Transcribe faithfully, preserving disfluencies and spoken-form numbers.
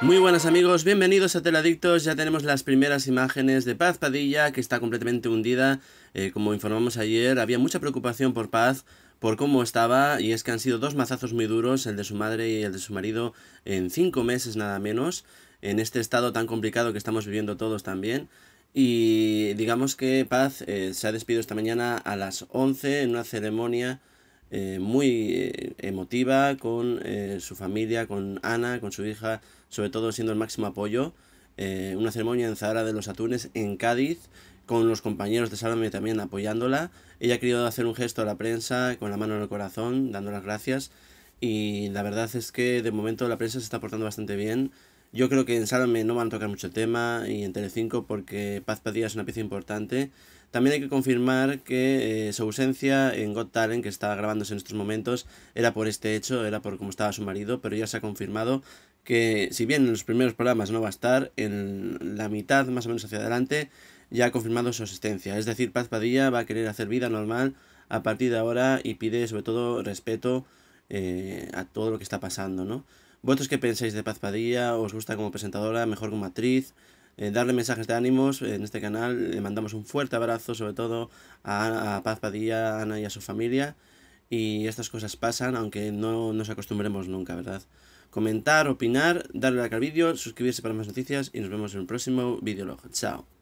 Muy buenas amigos, bienvenidos a Teladictos. Ya tenemos las primeras imágenes de Paz Padilla, que está completamente hundida. Eh, como informamos ayer, había mucha preocupación por Paz, por cómo estaba, y es que han sido dos mazazos muy duros, el de su madre y el de su marido, en cinco meses nada menos, en este estado tan complicado que estamos viviendo todos también. Y digamos que Paz eh, se ha despedido esta mañana a las once en una ceremonia eh, muy eh, emotiva con eh, su familia, con Ana, con su hija, sobre todo siendo el máximo apoyo. Eh, una ceremonia en Zahara de los Atunes, en Cádiz, con los compañeros de Sálvame también apoyándola. Ella ha querido hacer un gesto a la prensa con la mano en el corazón, dando las gracias. Y la verdad es que de momento la prensa se está portando bastante bien. Yo creo que en Sálvame no van a tocar mucho tema y en Telecinco porque Paz Padilla es una pieza importante. También hay que confirmar que eh, su ausencia en Got Talent, que está grabándose en estos momentos, era por este hecho, era por cómo estaba su marido, pero ya se ha confirmado que, si bien en los primeros programas no va a estar, en la mitad más o menos hacia adelante ya ha confirmado su asistencia. Es decir, Paz Padilla va a querer hacer vida normal a partir de ahora y pide sobre todo respeto eh, a todo lo que está pasando, ¿no? ¿Vosotros qué pensáis de Paz Padilla? ¿Os gusta como presentadora, mejor como actriz? Eh, darle mensajes de ánimos en este canal. Le mandamos un fuerte abrazo, sobre todo a, a Paz Padilla, a Ana y a su familia. Y estas cosas pasan, aunque no nos acostumbremos nunca, ¿verdad? Comentar, opinar, darle like al vídeo, suscribirse para más noticias y nos vemos en el próximo videolog. Chao.